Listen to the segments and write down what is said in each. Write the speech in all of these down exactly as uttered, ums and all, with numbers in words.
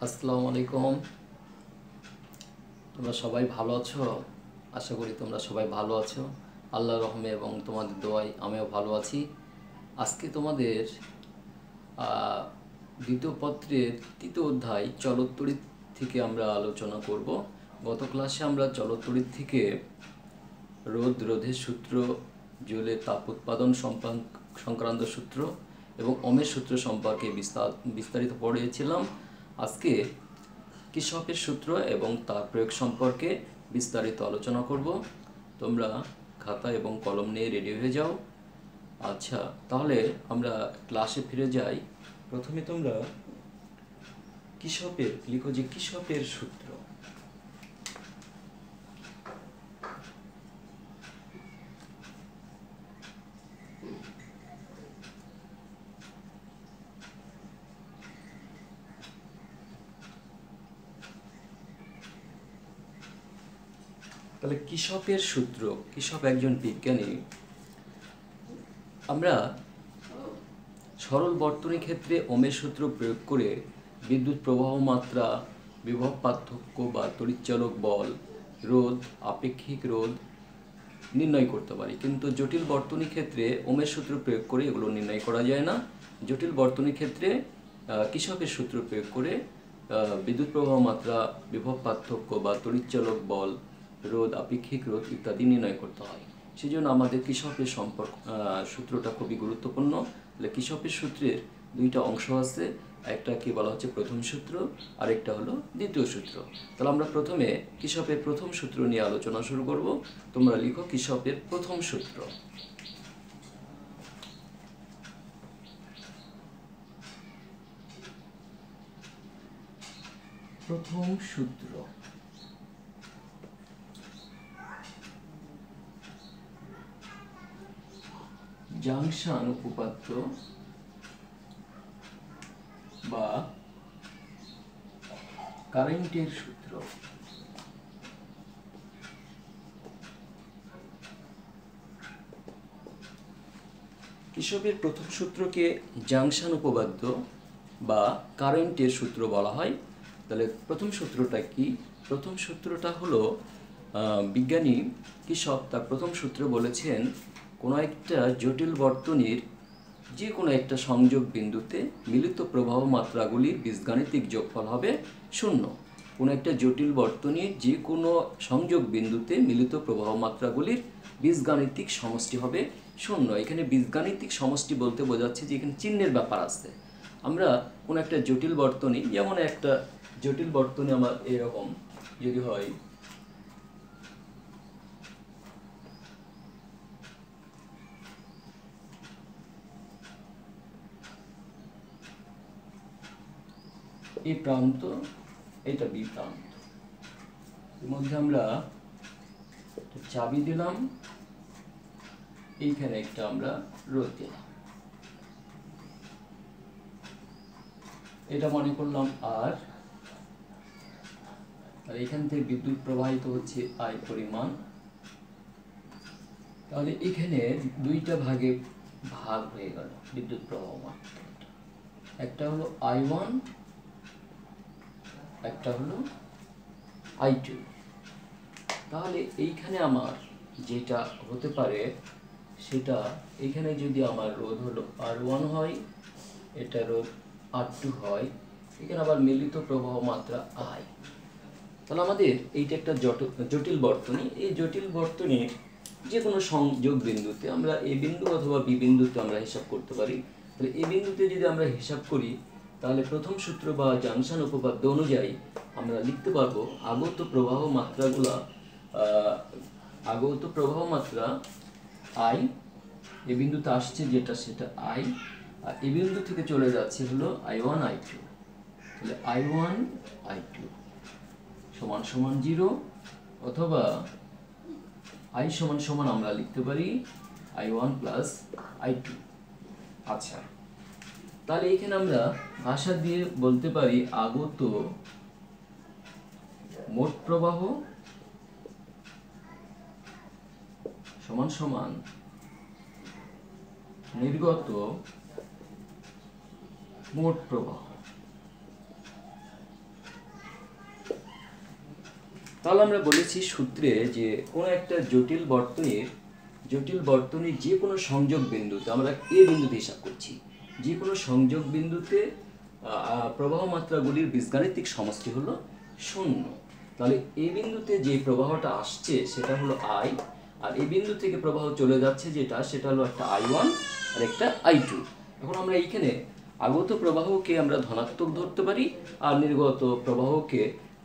আসসালামু আলাইকুম। তোমরা সবাই ভালো আছো? আশা করি তোমরা সবাই ভালো আছো। আল্লাহর রহমে এবং তোমাদের দোয়ায় আমিও ভালো আছি। আজকে তোমাদের আহ, দ্বিতীয় পত্রের তৃতীয় অধ্যায় চলত্তরিৎ থেকে আমরা আলোচনা করব। গত ক্লাসে আমরা চলত্তরিৎ থেকে রোদ রোধের সূত্র, জলের তাপ উৎপাদন সম্পান- সংক্রান্ত সূত্র এবং ওমের সূত্র সম্পর্কে বিস্তার বিস্তারিত পড়িয়েছিলাম। আজকে কির্চফের সূত্র এবং তার প্রয়োগ সম্পর্কে বিস্তারিত আলোচনা করব। তোমরা খাতা এবং কলম নিয়ে রেডি হয়ে যাও। আচ্ছা, তাহলে আমরা ক্লাসে ফিরে যাই। প্রথমে তোমরা কির্চফের লিখো যে কির্চফের সূত্র। তাহলে কির্চফের সূত্র, কির্চফ একজন বিজ্ঞানী। আমরা সরল বর্তনী ক্ষেত্রে ওমের সূত্র প্রয়োগ করে বিদ্যুৎ প্রবাহ মাত্রা, বিভব পার্থক্য বা তড়িৎচালক বল, রোধ, আপেক্ষিক রোধ নির্ণয় করতে পারি। কিন্তু জটিল বর্তনী ক্ষেত্রে ওমের সূত্র প্রয়োগ করে এগুলো নির্ণয় করা যায় না। জটিল বর্তনী ক্ষেত্রে কির্চফের সূত্র প্রয়োগ করে বিদ্যুৎ প্রবাহ মাত্রা, বিভব পার্থক্য বা তড়িৎচালক বল, রোধ, আপেক্ষিক রোধ ইত্যাদি নির্ণয় করতে হয়। সেই জন্য আমাদের কির্চফের সম্পর্ক সূত্রটা খুবই গুরুত্বপূর্ণ। তাহলে কির্চফের সূত্রের দুইটা অংশ আছে, একটাকে বলা হচ্ছে প্রথম সূত্র, আরেকটা হলো দ্বিতীয় সূত্র। তাহলে আমরা প্রথমে কির্চফের প্রথম সূত্র নিয়ে আলোচনা শুরু করব। তোমরা লিখো কির্চফের প্রথম সূত্র। প্রথম সূত্র জাংশন উপপাদ্য বা কারেন্টের সূত্র। কির্চফের প্রথম সূত্রকে জাংশন উপপাদ্য বা কারেন্টের সূত্র বলা হয়। তাহলে প্রথম সূত্রটা কি? প্রথম সূত্রটা হলো বিজ্ঞানী কির্চফ তার প্রথম সূত্র বলেছেন, কোনো একটা জটিল বর্তনীর যে কোনো একটা সংযোগ বিন্দুতে মিলিত প্রবাহ মাত্রাগুলির বীজগাণিতিক যোগফল হবে শূন্য। কোনো একটা জটিল বর্তনীর যে কোনো সংযোগ বিন্দুতে মিলিত প্রবাহ মাত্রাগুলির বীজগাণিতিক সমষ্টি হবে শূন্য। এখানে বীজগাণিতিক সমষ্টি বলতে বোঝাচ্ছে যে এখানে চিহ্নের ব্যাপার আছে। আমরা কোনো একটা জটিল বর্তনী, যেমন একটা জটিল বর্তনী আমার এরকম যদি হয়, এই প্রান্ত, এটা বি প্রান্ত, এর মধ্যে আমরা চাবি দিলাম, এইখানে একটা আমরা রোধ দিলাম, এটা মনে করলাম আর আর এখান থেকে বিদ্যুৎ প্রবাহিত হচ্ছে আই পরিমাণ। তাহলে এখানে দুইটা ভাগে ভাগ হয়ে গেল বিদ্যুৎ প্রবাহ মাত্রা, একটা হলো আই ওয়ান, একটা হলো আই টু। তাহলে এইখানে আমার যেটা হতে পারে সেটা, এইখানে যদি আমার রোধ হলো আর ওয়ান হয়, এটা রোধ আর টু হয়, এখানে আবার মিলিত প্রবাহ মাত্রা আই। তাহলে আমাদের এইটা একটা জটিল বর্তনী। এই জটিল বর্তনীর যে কোনো সংযোগ বিন্দুতে আমরা এ বিন্দু অথবা বি বিন্দুতে আমরা হিসাব করতে পারি। তাহলে এই বিন্দুতে যদি আমরা হিসাব করি, তাহলে প্রথম সূত্র বা জাংশন উপপাদ্য অনুযায়ী আমরা লিখতে পারবো আগত প্রবাহ মাত্রাগুলা, আগত প্রবাহ মাত্রা আই, এ বিন্দুতে আসছে যেটা সেটা আই, আর এই বিন্দু থেকে চলে যাচ্ছে হলো আই ওয়ান আই টু। তাহলে আই ওয়ান আই টু সমান সমান জিরো, অথবা আই সমান সমান আমরা লিখতে পারি I one plus I two. আচ্ছা, তাহলে এখানে আমরা ভাষা দিয়ে বলতে পারি আগত মোট প্রবাহ সমান সমান নির্গত মোট প্রবাহ। তাহলে আমরা বলেছি সূত্রে যে কোনো একটা জটিল বর্তনীর জটিল বর্তনীর যে কোনো সংযোগ বিন্দুতে আমরা এ বিন্দুতে হিসাব করছি, যে কোনো সংযোগ বিন্দুতে প্রবাহ মাত্রাগুলির বীজগাণিতিক সমষ্টি হলো শূন্য। তাহলে এই বিন্দুতে যে প্রবাহটা আসছে সেটা হলো আই, আর এই বিন্দু থেকে প্রবাহ চলে যাচ্ছে যেটা সেটা হলো একটা আই ওয়ান আর একটা আই টু। এখন আমরা এইখানে আগত প্রবাহকে আমরা ধনাত্মক ধরতে পারি আর নির্গত প্রবাহকে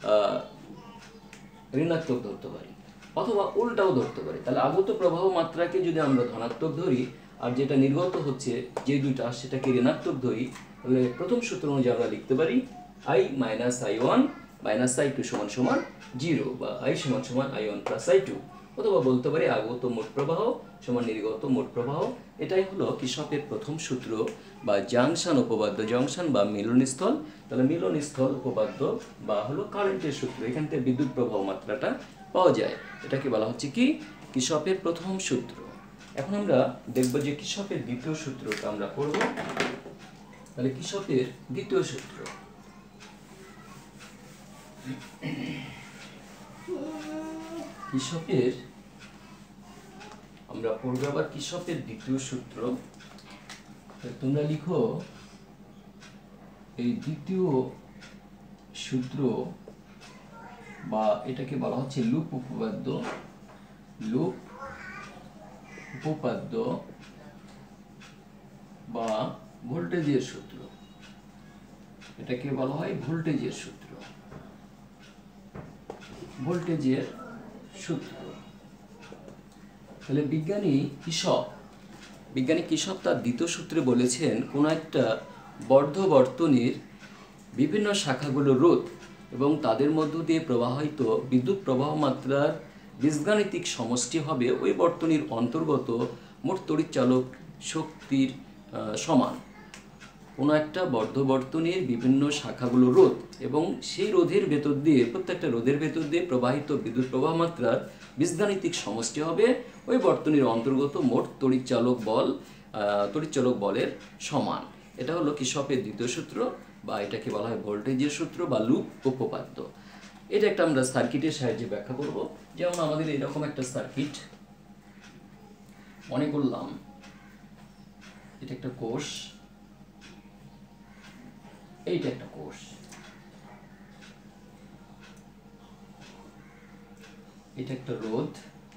ঋণাত্মক ধরতে পারি, অথবা উল্টাও ধরতে পারি। তাহলে আগত প্রবাহ মাত্রাকে যদি আমরা ধনাত্মক ধরি আর যেটা নির্গত হচ্ছে যে দুইটা সেটাকে ঋণাত্মক ধরি, তাহলে প্রথম সূত্র অনুযায়ী আমরা লিখতে পারি I minus I one minus I two সমান সমান জিরো, বা আই সমান সমান I one plus I two, অথবা বলতে পারি আগত মোট প্রবাহ সমান নির্গত মোট প্রবাহ। এটাই হলো কির্চফের প্রথম সূত্র বা জাংশন উপপাদ্য, জংশন বা মিলনস্থল। তাহলে মিলনস্থল উপপাদ্য বা হলো কারেন্টের সূত্র, এখান থেকে বিদ্যুৎ প্রবাহ মাত্রাটা পাওয়া যায়। এটাকে বলা হচ্ছে কি কির্চফের প্রথম সূত্র। এখন আমরা দেখব যে কির্চফের দ্বিতীয় সূত্রটা আমরা পড়ব। তাহলে কির্চফের দ্বিতীয় সূত্র, কির্চফের আমরা পড়ব আবার কির্চফের দ্বিতীয় সূত্র। তোমরা লিখো এই দ্বিতীয় সূত্র বা এটাকে বলা হচ্ছে লুপ উপপাদ্য, লুপ উপপাদ্য বা ভোল্টেজের সূত্র। এটাকে বলা হয় ভোল্টেজের সূত্র, ভোল্টেজের সূত্র। তাহলে বিজ্ঞানী কির্চফ বিজ্ঞানী কির্চফ তার দ্বিতীয় সূত্রে বলেছেন কোন একটা বদ্ধ বর্তনীর বিভিন্ন শাখাগুলো রোধ এবং তাদের মধ্য দিয়ে প্রবাহিত বিদ্যুৎ প্রবাহ মাত্রার বীজগাণিতিক সমষ্টি হবে ওই বর্তনীর অন্তর্গত মোট তড়িৎচালক শক্তির সমান। কোনো একটা বদ্ধ বর্তনীর বিভিন্ন শাখাগুলো রোধ এবং সেই রোধের ভেতর দিয়ে প্রত্যেকটা রোধের ভেতর দিয়ে প্রবাহিত বিদ্যুৎ প্রবাহ মাত্রার বীজগাণিতিক সমষ্টি হবে ওই বর্তনীর অন্তর্গত মোট তড়িৎচালক বল তড়িৎচালক বলের সমান। এটা হলো কির্চফের দ্বিতীয় সূত্র বা এটাকে বলা হয় ভোল্টেজের সূত্র বা লুপ উপপাদ্য। এটা একটা আমরা সার্কিটের সাহায্যে ব্যাখ্যা করব। যেমন আমাদের এরকম একটা সার্কিট মনে করলাম, এটা একটা কোষ, এইটা একটা কোষ, এটা একটা রোধ,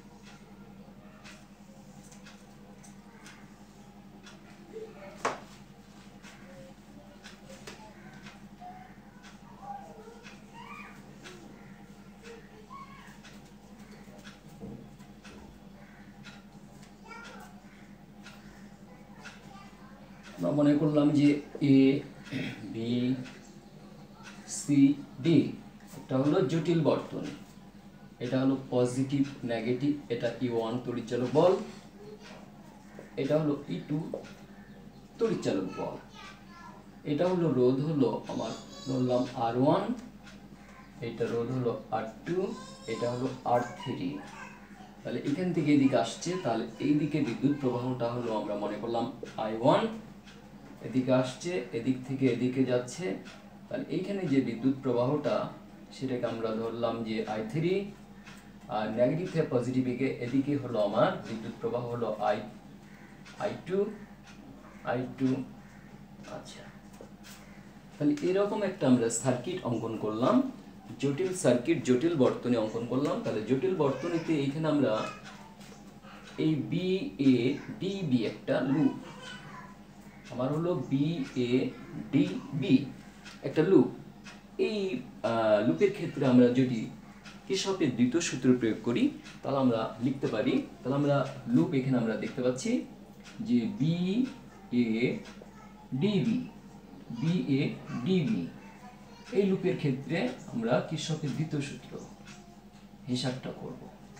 আমরা মনে করলাম যে এ বি সি ডি এটা হলো জটিল বর্তনী, এটা হলো পজিটিভ নেগেটিভ, এটা ই ওয়ান তড়িৎচালক বল, এটা হলো ই টু তড়িৎচালক বল, এটা হলো রোধ হলো আমার ধরলাম আর ওয়ান, এটা রোধ হলো আর টু, এটা হলো আর থ্রি। তাহলে এখান থেকে এদিকে আসছে, তাহলে এই দিকে বিদ্যুৎ প্রবাহটা হলো আমরা মনে করলাম আই ওয়ান, এদিকে আসছে এদিক থেকে এদিকে যাচ্ছে, তাহলে এইখানে যে বিদ্যুৎ প্রবাহটা সেটাকে আমরা ধরলাম যে আই থ্রি, আর নেগেটিভ থেকে পজিটিভে এদিকে হলো আমার বিদ্যুৎ প্রবাহ হলো I I two I two. আচ্ছা, তাহলে এরকম একটা আমরা সার্কিট অঙ্কন করলাম, জটিল সার্কিট জটিল বর্তনী অঙ্কন করলাম। তাহলে জটিল বর্তনীতে এইখানে আমরা এই বি এ ডি বি একটা লুপ, আমার হলো বি এ ডি বি একটা লুপ। এই লুপের ক্ষেত্রে আমরা যদি কির্চফের দ্বিতীয় সূত্র প্রয়োগ করি তাহলে আমরা লিখতে পারি, তাহলে আমরা লুপ এখানে আমরা দেখতে পাচ্ছি যে B A D B, B A D B এই লুপের ক্ষেত্রে আমরা কির্চফের দ্বিতীয় সূত্র হিসাবটা করব।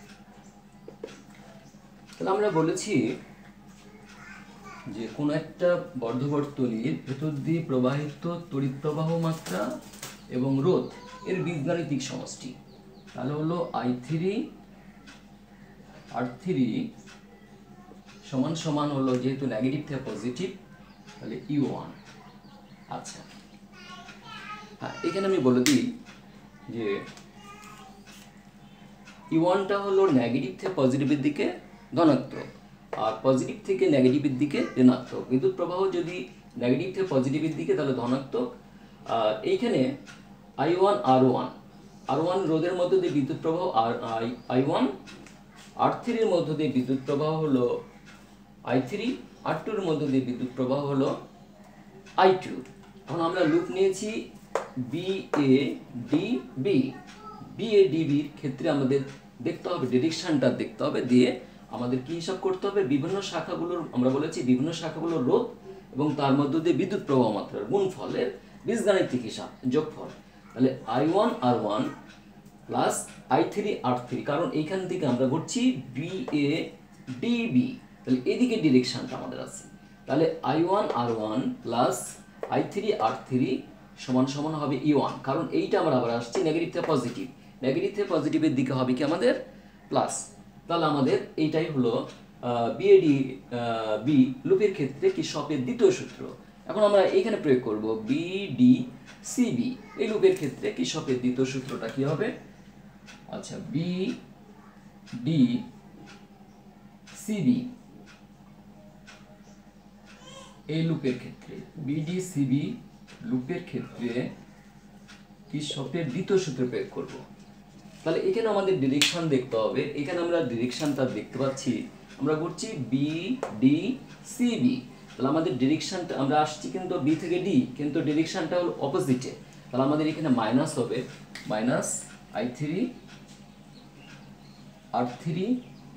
তাহলে আমরা বলেছি যে কোন একটা বদ্ধ বর্তনীর ভেতর দিয়ে প্রবাহিত তড়িৎ প্রবাহ মাত্রা এবং রোধ এর বীজগাণিতিক সমষ্টি, তাহলে হলো আই থ্রি আর থ্রি সমান সমান হলো যেহেতু নেগেটিভ থেকে পজিটিভ তাহলে ই ওয়ান। আচ্ছা, হ্যাঁ এখানে আমি বলে দিই যে ই ওয়ানটা হলো নেগেটিভ থেকে পজিটিভের দিকে ধনাত্মক, আর পজিটিভ থেকে নেগেটিভের দিকে ঋণাত্মক। বিদ্যুৎ প্রবাহ যদি নেগেটিভ থেকে পজিটিভের দিকে তাহলে ধনাত্মক। আর এইখানে I one R one R one রোধের মধ্য দিয়ে বিদ্যুৎ প্রবাহ আর আই আই ওয়ান, আর থ্রির মধ্য দিয়ে বিদ্যুৎ প্রবাহ হলো আই থ্রি, আর টুর মধ্য দিয়ে বিদ্যুৎ প্রবাহ হলো আই টু। এখন আমরা লুপ নিয়েছি B A D B. B A D বির ক্ষেত্রে আমাদের দেখতে হবে ডিরেকশনটা দেখতে হবে, দিয়ে আমাদের কি হিসাব করতে হবে, বিভিন্ন শাখাগুলোর আমরা বলেছি বিভিন্ন শাখাগুলোর রোধ এবং তার মধ্য দিয়ে বিদ্যুৎ প্রবাহ মাত্রার গুণফলের বীজগাণিতিক হিসাব যোগফল। তাহলে I one R one plus I three R three, কারণ এইখান থেকে আমরা করছি বি এ ডি বি, তাহলে এদিকে ডিরেকশনটা আমাদের আছে। তাহলে I one R one plus I three R three সমান সমান হবে ই ওয়ান, কারণ এইটা আমরা আবার আসছি নেগেটিভ থেকে পজিটিভ, নেগেটিভ থেকে পজিটিভের দিকে হবে কি আমাদের প্লাস। তাহলে আমাদের এইটাই হলো বিএডি বি লুপের ক্ষেত্রে কির্চফের দ্বিতীয় সূত্র। এখন আমরা এইখানে প্রয়োগ করব বিডি সিবি, এই লুপের ক্ষেত্রে কির্চফের দ্বিতীয় সূত্রটা কি হবে? আচ্ছা, বি ডি সিবি এই লুপের ক্ষেত্রে বিডি সিবি লুপের ক্ষেত্রে কির্চফের দ্বিতীয় সূত্র প্রয়োগ করব। তাহলে এখানে আমাদের ডিরেকশন দেখতে হবে, এখানে আমরা ডিরেকশনটা দেখতে পাচ্ছি, আমরা করছি বি ডি সি বি। তাহলে আমাদের ডিরেকশনটা আমরা আসছি কিন্তু বি থেকে ডি, কিন্তু ডিরেকশনটা হলো অপোজিটে। তাহলে আমাদের এখানে মাইনাস হবে, minus I three R three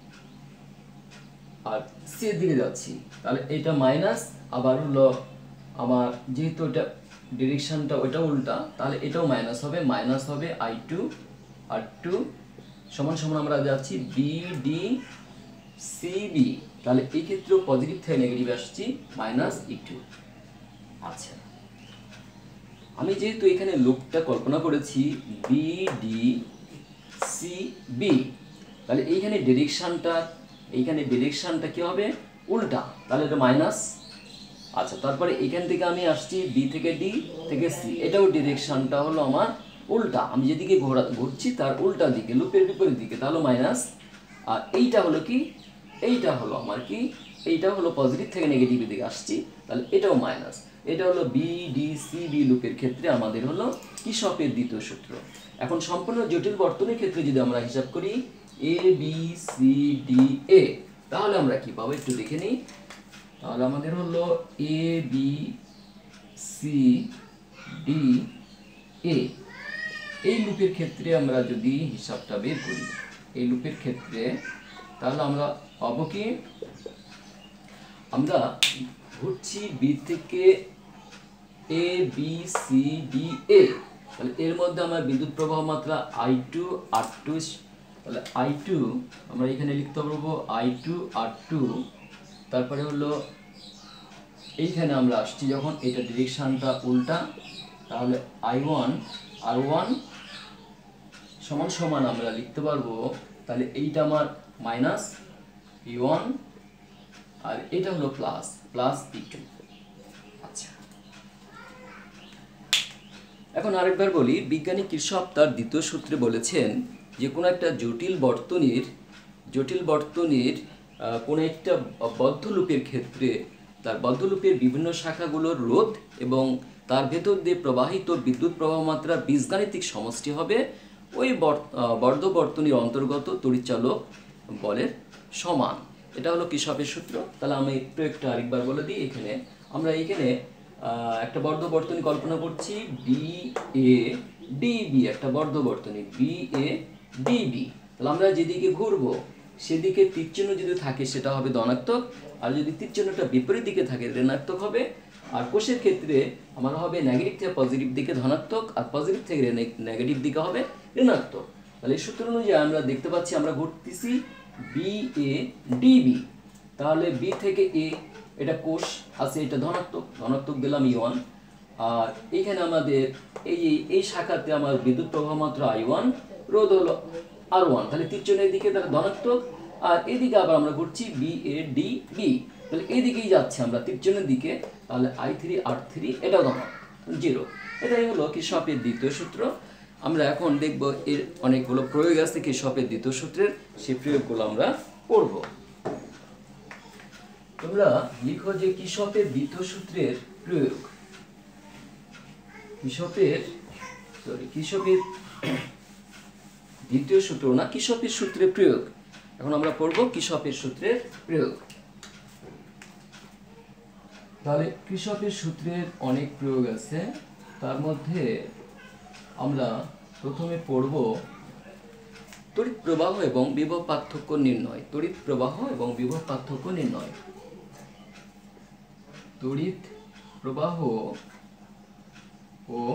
আর সি এর দিকে যাচ্ছি, তাহলে এটা মাইনাস, আবার হলো আমার যেহেতু এটা ডিরেকশনটা ওইটা উল্টা, তাহলে এটাও মাইনাস হবে, মাইনাস হবে আই টু আর টু সমান সমান আমরা যাচ্ছি বি ডি সি বি। তাহলে এই ক্ষেত্রেও পজিটিভ থেকে নেগেটিভ আসছি মাইনাস ই টু। আচ্ছা, আমি যেহেতু এখানে লুপটা কল্পনা করেছি বি ডি সি বি, তাহলে এইখানে ডিরেকশনটা এইখানে ডিরেকশনটা কি হবে উল্টা, তাহলে এটা মাইনাস। আচ্ছা, তারপরে এখান থেকে আমি আসছি বি থেকে ডি থেকে সি, এটাও ডিরেকশনটা হলো আমার উল্টা, আমি যেদিকে ঘোরা ঘুরছি তার উল্টা দিকে, লুপের বিপরীত দিকে, তাহলে মাইনাস। আর এইটা হলো কি, এইটা হলো আমার কি, এইটা হলো পজিটিভ থেকে নেগেটিভের দিকে আসছি, তাহলে এটাও মাইনাস। এটা হলো বি ডি সি বি লুপের ক্ষেত্রে আমাদের হলো কির্চফের দ্বিতীয় সূত্র। এখন সম্পূর্ণ জটিল বর্তনীর ক্ষেত্রে যদি আমরা হিসাব করি A B C D A, তাহলে আমরা কি পাবো একটু দেখে নিই। তাহলে আমাদের হলো A B C D A, এই লুপের ক্ষেত্রে আমরা যদি হিসাবটা বের করি এই লুপের ক্ষেত্রে, তাহলে আমরা পাবো কি, আমরা ঘুরছি বি থেকে A B C D A, তাহলে এর মধ্যে আমরা বিদ্যুৎ প্রবাহ মাত্রা আই টু আর টু, তাহলে আই টু আমরা এখানে লিখতে পারবো আই টু আর টু, তারপরে হলো এইখানে আমরা আসছি যখন এটা ডিরেকশনটা উল্টা, তাহলে আই ওয়ান আর ওয়ান সমান সমান আমরা লিখতে পারবো, তাহলে এইটা আমার মাইনাস ই ওয়ান আর এটা হলো প্লাস প্লাস ই টু। আচ্ছা, এখন আরেকবার বলি, বিজ্ঞানী কির্চফ তার দ্বিতীয় সূত্রে বলেছেন যে কোনো একটা জটিল বর্তনীর জটিল বর্তনীর কোনো একটা বদ্ধ লুপের ক্ষেত্রে তার বদ্ধ লুপের বিভিন্ন শাখাগুলোর রোধ এবং তার ভেতর দিয়ে প্রবাহিত বিদ্যুৎ প্রবাহ মাত্রা বীজগাণিতিক সমষ্টি হবে ওই বদ্ধ বর্তনীর অন্তর্গত তড়িৎচালক বলের সমান। এটা হলো কির্চফের সূত্র। তাহলে আমি প্রয়োগটা আরেকবার বলে দিই। এখানে আমরা এখানে একটা বদ্ধ বর্তনী কল্পনা করছি বি এ ডি বি, একটা বদ্ধ বর্তনী বি এ ডি বি। তাহলে আমরা যেদিকে ঘুরবো সেদিকে তীরচিহ্ন যদি থাকে সেটা হবে ধনাত্মক, আর যদি তীরচিহ্নটা বিপরীত দিকে থাকে ঋণাত্মক হবে। আর কোষের ক্ষেত্রে আমার হবে নেগেটিভ থেকে পজিটিভ দিকে ধনাত্মক, আর পজিটিভ থেকে নেগেটিভ দিকে হবে ঋণাত্মক। তাহলে এই সূত্র অনুযায়ী আমরা দেখতে পাচ্ছি আমরা ঘুরতেছি বি এ ডি বি, তাহলে বি থেকে এ এটা কোষ আছে, এটা ধনাত্মক, ধনাত্মক দিলাম ই ওয়ান। আর এইখানে আমাদের এই এই শাখাতে আমার বিদ্যুৎ প্রবাহ মাত্রা আই ওয়ান, রোধ হলো আর ওয়ান, তাহলে তীরচিহ্নের দিকে তারা ধনাত্মক, আর এদিকে আবার আমরা ঘুরছি বি এ ডি বি, তাহলে এদিকেই যাচ্ছে আমরা তীরচিহ্নের দিকে, তাহলে আই থ্রি আর থ্রি এটাও ধনাত্মক জিরো। এটাই হলো কির্চফের দ্বিতীয় সূত্র। আমরা এখন দেখব এর অনেকগুলো প্রয়োগ আছে কির্শফের দ্বিতীয় সূত্রের, সেই প্রয়োগগুলো আমরা পড়ব। তোমরা লিখো যে কির্শফের দ্বিতীয় সূত্রের প্রয়োগ। কির্শফের সরি কির্শফের দ্বিতীয় সূত্র না, কির্শফের সূত্রের প্রয়োগ। এখন আমরা পড়ব কির্শফের সূত্রের প্রয়োগ। তাহলে কির্শফের সূত্রের অনেক প্রয়োগ আছে, তার মধ্যে আমরা প্রথমে পড়ব তড়িৎ প্রবাহ এবং বিভব পার্থক্য নির্ণয়। তড়িৎ প্রবাহ এবং বিভব পার্থক্য নির্ণয়। তড়িৎ প্রবাহ ও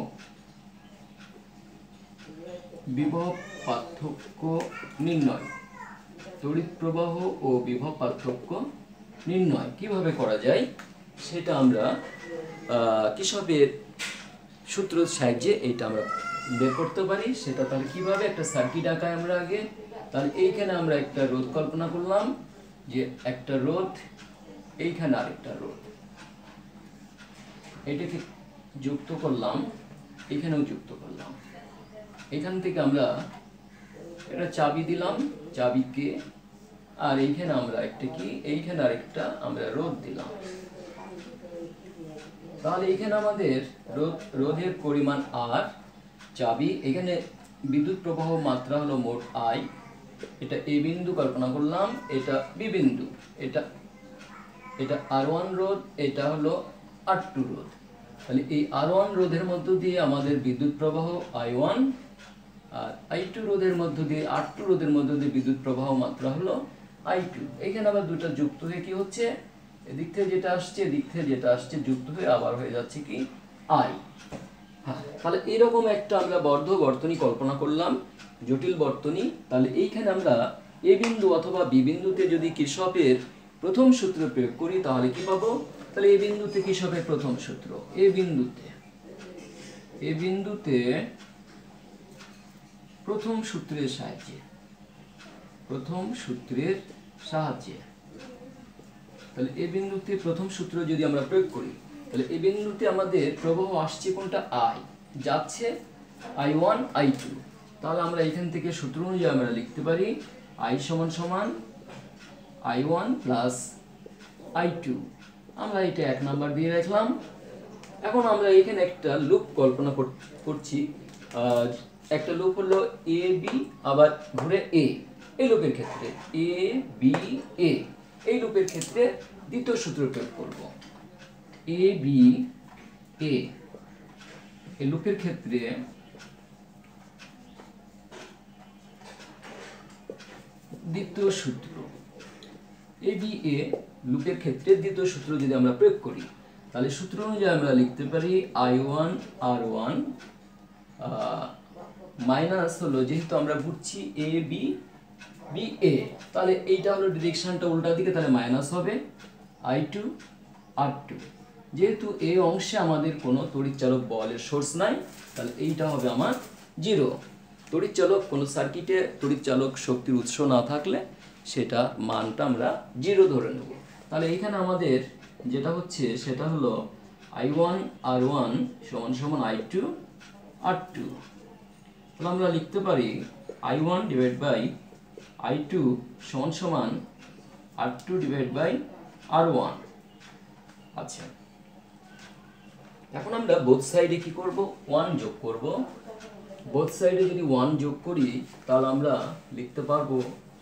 বিভব পার্থক্য নির্ণয়। তড়িৎ প্রবাহ ও বিভব পার্থক্য নির্ণয় কিভাবে করা যায় সেটা আমরা কির্শফের সূত্রের সাহায্যে এইটা আমরা বের করতে পারি। সেটা তাহলে কিভাবে, একটা সার্কিট আঁকায় আমরা আগে। তাহলে এইখানে আমরা একটা রোধ কল্পনা করলাম, যে একটা রোধ, এইখানে আরেকটা রোধ, এটাকে যুক্ত করলাম, এখানেও যুক্ত করলাম। এখান থেকে আমরা একটা চাবি দিলাম, চাবিকে, আর এইখানে আমরা একটা কি, এইখানে আরেকটা আমরা রোধ দিলাম। তাহলে এখানে আমাদের রোধ রোধের পরিমাণ আর, চাবি, এখানে বিদ্যুৎ প্রবাহ মাত্রা হলো মোট আই। এটা এ বিন্দু কল্পনা করলাম, এটা বি বিন্দু, এটা এটা আর ওয়ান রোধ, এটা হলো আর টু রোধ। তাহলে এই আর ওয়ান রোধের মধ্য দিয়ে আমাদের বিদ্যুৎ প্রবাহ আই ওয়ান, আর আই টু রোধের মধ্য দিয়ে, আর টু রোধের মধ্য দিয়ে বিদ্যুৎ প্রবাহ মাত্রা হলো আই টু। এখানে আবার দুটো যুক্ত হয়ে কি হচ্ছে, এদিক থেকে যেটা আসছে, এদিক থেকে যেটা আসছে যুক্ত হয়ে আবার হয়ে যাচ্ছে কি আই। হ্যাঁ, তাহলে এইরকম একটা আমরা বর্ধ বর্তনী কল্পনা করলাম, জটিল বর্তনী। তাহলে এইখানে আমরা এ বিন্দু অথবা বি বিন্দুতে যদি কির্শফের প্রথম সূত্র প্রয়োগ করি তাহলে কি পাবো, তাহলে এ বিন্দুতে কির্শফের প্রথম সূত্র, এ বিন্দুতে এ বিন্দুতে প্রথম সূত্রের সাহায্যে, প্রথম সূত্রের সাহায্যে তাহলে এ বিন্দুতে প্রথম সূত্র যদি আমরা প্রয়োগ করি, তাহলে এই বিন্দুতে আমাদের প্রবাহ আসছে কোনটা, আই, যাচ্ছে আই ওয়ান আই টু। তাহলে আমরা এখান থেকে সূত্র অনুযায়ী আমরা লিখতে পারি আই সমান সমান I one plus I two. আমরা এটা এক নাম্বার দিয়ে রাখলাম। এখন আমরা এখানে একটা লুপ কল্পনা করছি। একটা লুপ হলো এ বি আবার ঘুরে এ। এই লুপের ক্ষেত্রে এ বি এ, এই লুপের ক্ষেত্রে দ্বিতীয় সূত্র প্রয়োগ করব। এ বি এ, এই লুপের ক্ষেত্রে দ্বিতীয় সূত্র, এ বি এ লুপের ক্ষেত্রে দ্বিতীয় সূত্র যদি আমরা প্রয়োগ করি, তাহলে সূত্র অনুযায়ী আমরা লিখতে পারি I one R one minus হলো, যেহেতু আমরা বুঝছি এ বি বি এ, তাহলে এইটা হলো ডিরেকশনটা উল্টা দিকে, তাহলে মাইনাস হবে আই টু আর টু। যেহেতু এই অংশে আমাদের কোনো তড়িৎচালক বলের সোর্স নাই, তাহলে এইটা হবে আমার জিরো। তড়িৎচালক কোনো সার্কিটে তড়িৎচালক শক্তির উৎস না থাকলে সেটা মানটা আমরা জিরো ধরে নেব। তাহলে এইখানে আমাদের যেটা হচ্ছে সেটা হলো আই ওয়ান আর ওয়ান সমান সমান আই টু আর টু। তাহলে আমরা লিখতে পারি I one divide by I two সমান সমান R two divide by R one. আচ্ছা, এখন আমরা বোথ সাইডে কি করব, ওয়ান যোগ করব। বোথ সাইডে যদি ওয়ান যোগ করি তাহলে আমরা লিখতে পারবো,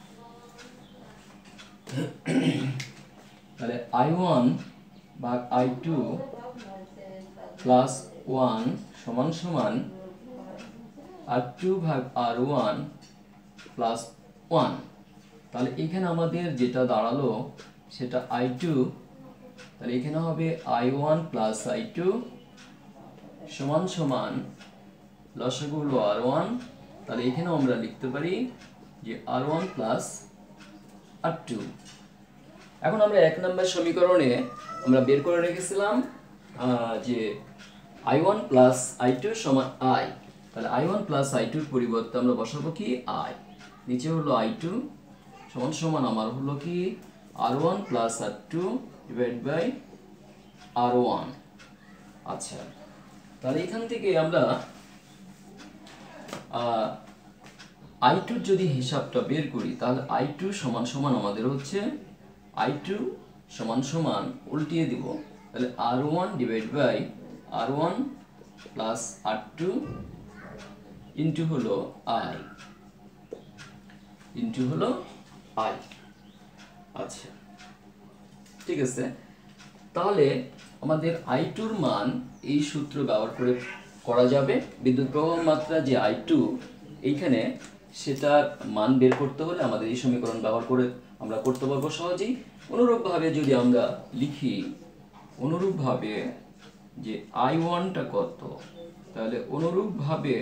তাহলে আই ওয়ান বা আই টু প্লাস ওয়ান সমান সমান আর টু ভাগ আর ওয়ান প্লাস ওয়ান। তাহলে এখানে আমাদের যেটা দাঁড়ালো সেটা আই টু, তাহলে এখানে হবে I one plus I two সমান সমান লসাগু হলো আর ওয়ান। তাহলে এখানেও আমরা লিখতে পারি যে R one plus R two. এখন আমরা এক নম্বর সমীকরণে আমরা বের করে রেখেছিলাম যে I one plus I two সমান আই। তাহলে আই ওয়ান প্লাস আই টুর পরিবর্তে আমরা বসাবো কি আই, নিচে হলো আই টু সমান সমান আমার হলো কি R one plus R two divide by R one. আচ্ছা, তাহলে এখান থেকে আমরা আই টুর যদি হিসাবটা বের করি তাহলে আই টু সমান সমান আমাদের হচ্ছে আই টু সমান সমান উল্টিয়ে দিব, তাহলে R one divide by R one plus R two into হলো আই ইন্টু হলো আই। আচ্ছা ঠিক আছে, তাহলে আমাদের আই টুর মান এই সূত্র ব্যবহার করে করা যাবে। বিদ্যুৎ প্রবাহ মাত্রা যে আই টু এইখানে সেটার মান বের করতে হলে আমাদের এই সমীকরণ ব্যবহার করে আমরা করতে পারবো সহজেই। অনুরূপভাবে যদি আমরা লিখি অনুরূপভাবে যে আই ওয়ানটা কত, তাহলে অনুরূপভাবে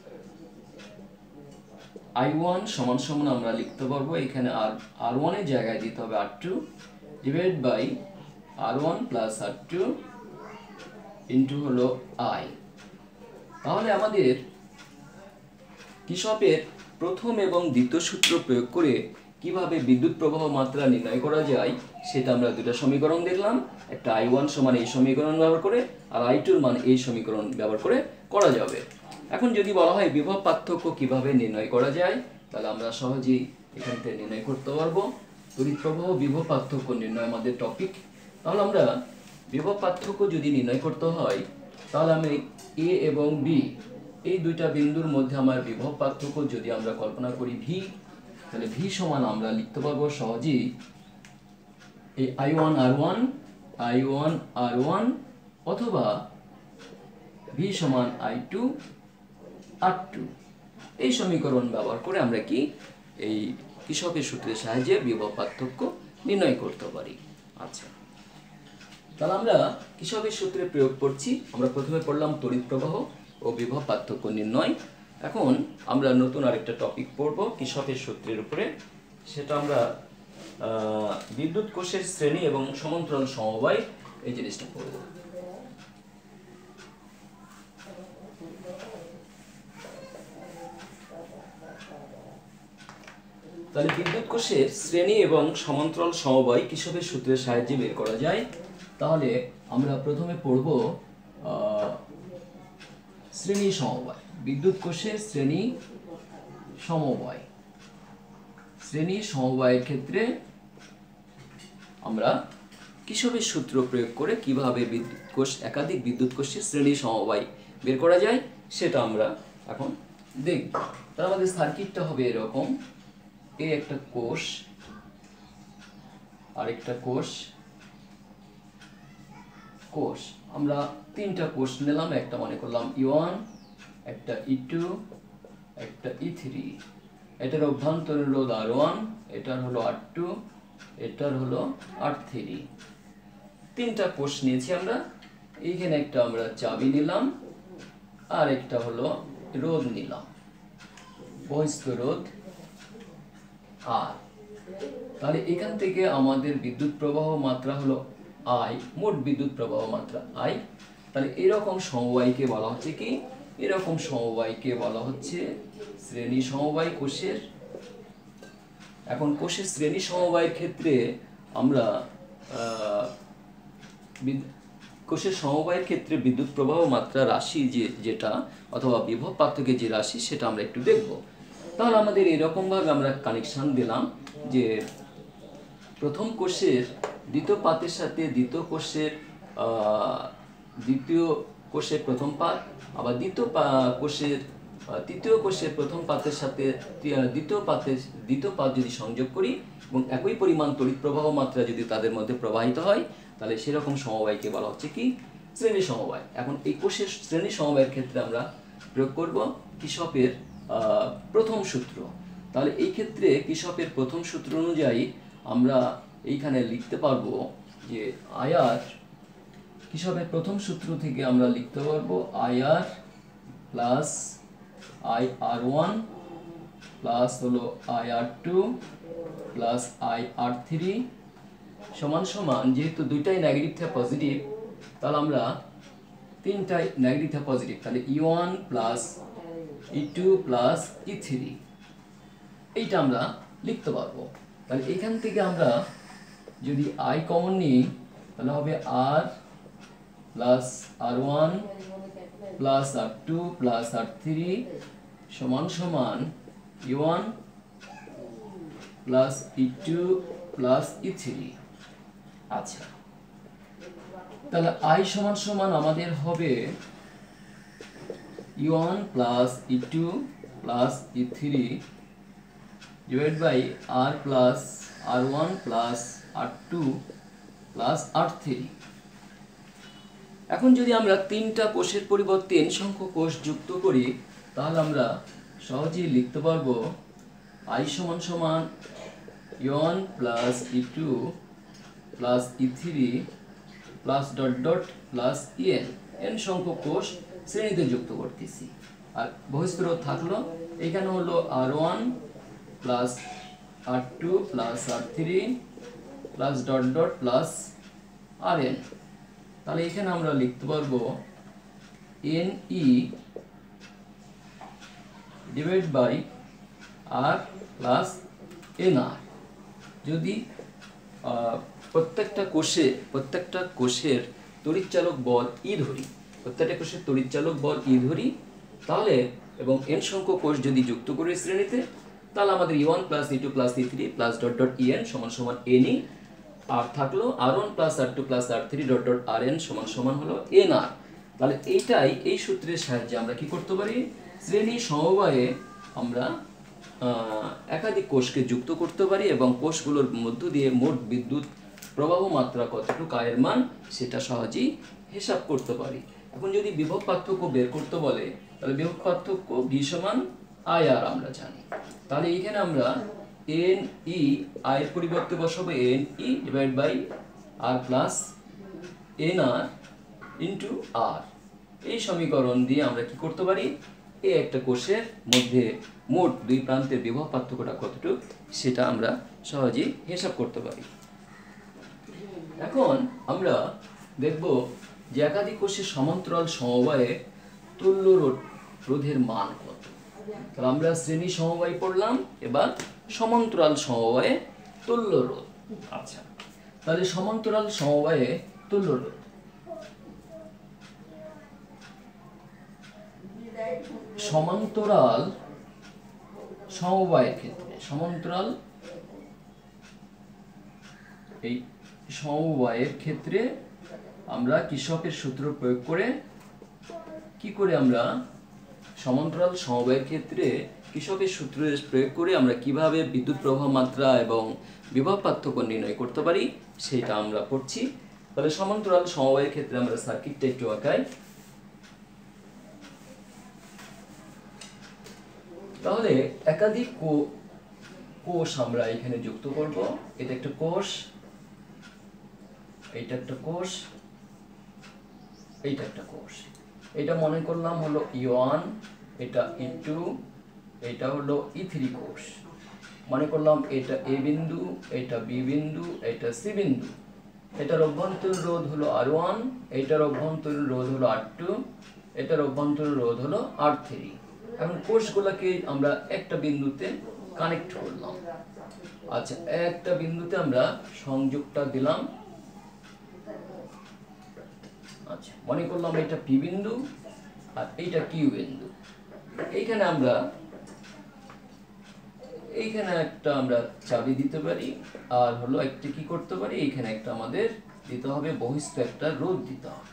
আই ওয়ান সমান সমান আমরা লিখতে পারবো এখানে আর আর ওয়ানের জায়গায় দিতে হবে R two divide by R one plus R two into হলো আই। তাহলে আমাদের কির্চফের প্রথম এবং দ্বিতীয় সূত্র প্রয়োগ করে কিভাবে বিদ্যুৎ প্রবাহ মাত্রা নির্ণয় করা যায় সেটা আমরা দুটো সমীকরণ দেখলাম। একটা আই ওয়ান সমান এই সমীকরণ ব্যবহার করে আর আই টুর মান এই সমীকরণ ব্যবহার করে করা যাবে। এখন যদি বলা হয় বিভব পার্থক্য কিভাবে নির্ণয় করা যায়, তাহলে আমরা সহজেই এখান থেকে নির্ণয় করতে পারবো। তড়িৎ প্রবাহ বিভব পার্থক্য নির্ণয় আমাদের টপিক। তাহলে আমরা বিভব পার্থক্য যদি নির্ণয় করতে হয় তাহলে আমি এ এবং বি এই দুইটা বিন্দুর মধ্যে আমার বিভব পার্থক্য যদি আমরা কল্পনা করি ভি, তাহলে ভি সমান আমরা লিখতে পারবো সহজেই এই I one R one I one R one অথবা ভি সমান আই টু আর টু। এই সমীকরণ ব্যবহার করে আমরা কি এই কির্চফের সূত্রের সাহায্যে বিভব পার্থক্য নির্ণয় করতে পারি। আচ্ছা, তাহলে আমরা কির্চফের সূত্রে প্রয়োগ করছি। আমরা প্রথমে পড়লাম তড়িৎ প্রবাহ ও বিভব পার্থক্য নির্ণয়। এখন আমরা নতুন আরেকটা টপিক পড়ব কির্চফের সূত্রের উপরে, সেটা আমরা বিদ্যুৎ কোষের শ্রেণী এবং সমান্তরাল সমবায় এই জিনিসটা পড়ব। তাহলে বিদ্যুৎ কোষের শ্রেণী এবং সমান্তরাল সমবায় কির্চফের সূত্রের সাহায্যে বের করা যায়। তাহলে আমরা প্রথমে পড়ব শ্রেণী সমবায়। বিদ্যুৎ কোষের শ্রেণী সমবায় শ্রেণী সমবায়ের ক্ষেত্রে আমরা কির্চফের সূত্র প্রয়োগ করে কিভাবে বিদ্যুৎ কোষ একাধিক বিদ্যুৎ কোষের শ্রেণী সমবায় বের করা যায় সেটা আমরা এখন দেখব। তাহলে আমাদের সার্কিটটা হবে এরকম, এ একটা কোষ আরেকটা কোষ কোষ আমরা তিনটা কোষ নিলাম, একটা মনে করলাম ই ওয়ান, একটা ই টু, একটা ই থ্রি। এটার অভ্যন্তরীণ রোধ আর ওয়ান, এটার হলো আর টু, এটার হলো আর থ্রি। তিনটা কোষ নিয়েছি আমরা। এইখানে একটা আমরা চাবি নিলাম আর একটা হলো রোধ নিলাম, বহিস্থ রোধ আর। তাহলে এখান থেকে আমাদের বিদ্যুৎ প্রবাহ মাত্রা হলো আই, মোট বিদ্যুৎ প্রবাহ মাত্রা আই। তাহলে এরকম সমবায়কে বলা হচ্ছে কি, এরকম সমবায়কে বলা হচ্ছে শ্রেণী সমবায় কোষের। এখন কোষের শ্রেণী সমবায়ের ক্ষেত্রে আমরা কোষের সমবায়ের ক্ষেত্রে বিদ্যুৎ প্রবাহ মাত্রা রাশি যে যেটা অথবা বিভব পার্থক্যের যে রাশি সেটা আমরা একটু দেখব। তাহলে আমাদের এরকমভাবে আমরা কানেকশন দিলাম যে প্রথম কোষের দ্বিতীয় পাতের সাথে দ্বিতীয় কোষের দ্বিতীয় কোষের প্রথম পাত, আবার দ্বিতীয় কোষের তৃতীয় কোষের প্রথম পাতের সাথে দ্বিতীয় পাতের দ্বিতীয় পাত যদি সংযোগ করি এবং একই পরিমাণ তড়িৎ প্রবাহ মাত্রা যদি তাদের মধ্যে প্রবাহিত হয় তাহলে সেরকম সমবায়কে বলা হচ্ছে কি শ্রেণী সমবায়। এখন এই কোষের শ্রেণী সমবায়ের ক্ষেত্রে আমরা প্রয়োগ করব কির্চফের প্রথম সূত্র। তাহলে এই ক্ষেত্রে কির্চফের প্রথম সূত্র অনুযায়ী আমরা এইখানে লিখতে পারবো যে আইআর, কির্চফের প্রথম সূত্র থেকে আমরা লিখতে পারবো IR plus I R one plus হলো I R two plus I R three সমান সমান, যেহেতু দুইটাই নেগেটিভ থেকে পজিটিভ তাহলে আমরা তিনটাই নেগেটিভ থেকে পজিটিভ, তাহলে E one plus E two plus E three এইটা আমরা লিখতে পারবো। তাহলে এখান থেকে আমরা যদি আই কমন নিই তাহলে হবে R plus R one plus R two plus R three সমান সমান E one plus E two plus E three. আচ্ছা, তাহলে আই সমান সমান আমাদের হবে E one plus E two plus E three divide by R plus R one plus R two plus R three. এখন যদি আমরা তিনটা কোষের পরিবর্তে n সংখ্যক কোষ যুক্ত করি তাহলে আমরা সহজেই লিখতে পারবো i সমান সমান E one plus E two plus E three plus dot dot plus en n সংখ্যক কোষ শ্রেণীতে যুক্ত করতেছি। আর বহিস্থ রোধ থাকলো এখানে হলো R one plus R two plus R three plus dot dot plus R N. তাহলে এখানে আমরা লিখতে পারবো N E divide by R plus N R. যদি প্রত্যেকটা কোষে প্রত্যেকটা কোষের তড়িৎচালক বল ই ধরি প্রত্যেকটা কোষের তড়িৎচালক বল ই ধরি তাহলে এবং এন সংখ্যক কোষ যদি যুক্ত করি শ্রেণীতে তাহলে আমাদের E one plus E two plus E three plus dot dot EN সমান সমান এন ই, আর থাকলো R one plus R two plus R three dot dot R N সমান সমান হলো এন আর। তাহলে এইটাই এই সূত্রের সাহায্যে আমরা কি করতে পারি, শ্রেণী সমবায়ে আমরা একাধিক কোষকে যুক্ত করতে পারি এবং কোষগুলোর মধ্য দিয়ে মোট বিদ্যুৎ প্রবাহ মাত্রা কতটুকু আয়ের মান সেটা সহজেই হিসাব করতে পারি। এখন যদি বিভব পার্থক্য বের করতে বলে তাহলে বিভব পার্থক্য ভি সমান আই আর আমরা জানি। তাহলে এখানে আমরা এন ই আই এর পরিবর্তে বসাবো N E divide by R plus N R into R. এই সমীকরণ দিয়ে আমরা কি করতে পারি, এই একটা কোষের মধ্যে মোট দুই প্রান্তের বিভব পার্থক্যটা কতটুকু সেটা আমরা সহজেই হিসাব করতে পারি। এখন আমরা দেখব যে একাধিক কোষের সমান্তরাল সমবায়ে তুল্য রোধের মান কত। তাহলে আমরা শ্রেণী সমবায় পড়লাম, এবার সমান্তরাল সমবায়ে তুল্য রোধ। আচ্ছা, তাহলে সমান্তরাল সমবায়ে তুল্য রোধ সমান্তরাল সমবায়ের ক্ষেত্রে সমান্তরাল এই সমবায়ের ক্ষেত্রে আমরা কির্চফের সূত্র প্রয়োগ করে কি করে আমরা সমান্তরাল সমবায়ের ক্ষেত্রে কির্চফের সূত্র প্রয়োগ করে আমরা কিভাবে বিদ্যুৎ প্রবাহ মাত্রা এবং বিভব পার্থক্য নির্ণয় করতে পারি সেটা আমরা পড়ছি। তাহলে সমান্তরাল সমবায়ের ক্ষেত্রে আমরা সার্কিটটা একটু আঁকাই। তাহলে একাধিক কোষ আমরা এখানে যুক্ত করব। এটা একটা কোষ, এইটা একটা কোষ, এইটা একটা কোষ। এটা মনে করলাম হলো ই ওয়ান, এটা ই টু, এটা হলো ই থ্রি কোষ। মনে করলাম এটা এ বিন্দু, এটা বি বিন্দু, এটা সি বিন্দু। এটার অভ্যন্তরীণ রোধ হলো আর ওয়ান, এটার অভ্যন্তরীণ রোধ হলো আর টু, এটার অভ্যন্তরীণ রোধ হলো আর থ্রি। এখন কোষগুলোকে আমরা একটা বিন্দুতে কানেক্ট করলাম। আচ্ছা, একটা বিন্দুতে আমরা সংযোগটা দিলাম। আচ্ছা, মনে করলাম এটা পি বিন্দু আর এইটা কিউ বিন্দু। এইখানে আমরা এইখানে একটা আমরা চাবি দিতে পারি, আর হলো একটা কি করতে পারি, এইখানে একটা আমাদের দিতে হবে বহিস্থ একটা রোধ দিতে হবে।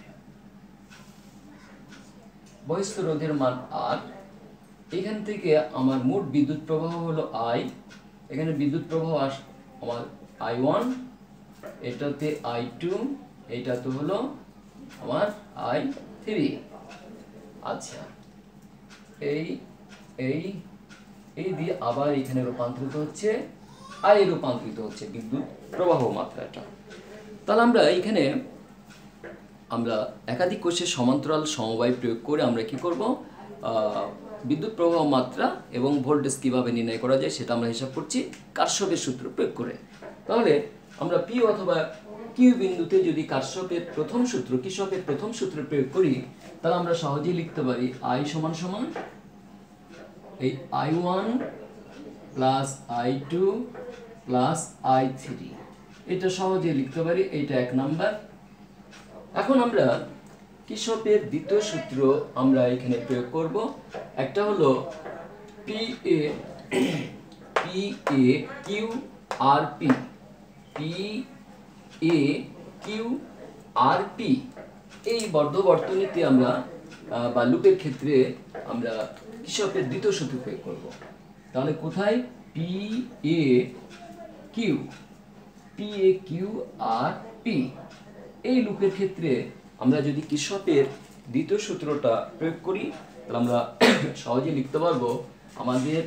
বহিস্থ রোধের মান আর। এখান থেকে আমার মোট বিদ্যুৎ প্রবাহ হলো আই। এখানে বিদ্যুৎ প্রবাহ আমার আই ওয়ান, এটাতে আই টু, এইটাতে হলো আমার আই থ্রি। আচ্ছা, এই এই এই দিয়ে আবার এখানে রূপান্তরিত হচ্ছে, আই রূপান্তরিত হচ্ছে বিদ্যুৎ প্রবাহ মাত্রাটা। তাহলে আমরা এখানে আমরা একাধিক কোষের সমান্তরাল সমবায় প্রয়োগ করে আমরা কি করব, বিদ্যুৎ প্রবাহ মাত্রা এবং ভোল্টেজ কিভাবে নির্ণয় করা যায় সেটা আমরা হিসাব করছি কার্শফের সূত্র প্রয়োগ করে। তাহলে আমরা পি অথবা কিউ বিন্দুতে যদি কার্শফের প্রথম সূত্র কির্চফের প্রথম সূত্র প্রয়োগ করি তাহলে আমরা সহজেই লিখতে পারি আই সমান সমান এই I one plus I two plus I three. এটা সহজেই লিখতে পারি, এইটা এক নাম্বার। এখন আমরা কির্চফের দ্বিতীয় সূত্র আমরা এখানে প্রয়োগ করব। একটা হলো P A P A Q R P P A Q R P এই বদ্ধ বর্তনীতে আমরা বা লুপের ক্ষেত্রে আমরা কিসপের দ্বিতীয় সূত্র প্রয়োগ করব। তাহলে কোথায় P A Q P A Q R P এই লুপের ক্ষেত্রে আমরা যদি কিসপের দ্বিতীয় সূত্রটা প্রয়োগ করি তাহলে আমরা সহজে লিখতে পারবো আমাদের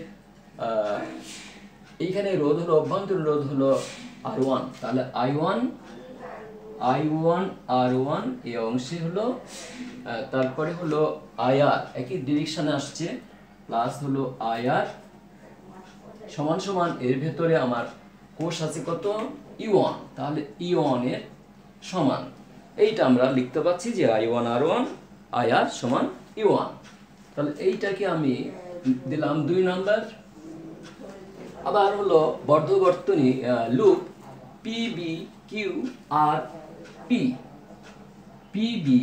এইখানে রোধ হলো অভ্যন্তরীণ রোধ হলো আর ওয়ান, তাহলে I one I one R one এই অংশে হলো, তারপরে হলো আই আর একই ডিরেকশনে আসছে, প্লাস হলো আই আর সমান সমান এর ভেতরে আমার কোষ আছে কত ই ওয়ান, তাহলে ই ওয়ান এর সমান এইটা আমরা লিখতে পাচ্ছি যে I one R one I R সমান ই ওয়ান। তাহলে এইটাকে আমি দিলাম দুই নাম্বার। আবার হলো বর্ধবর্তনী loop P B Q R P P B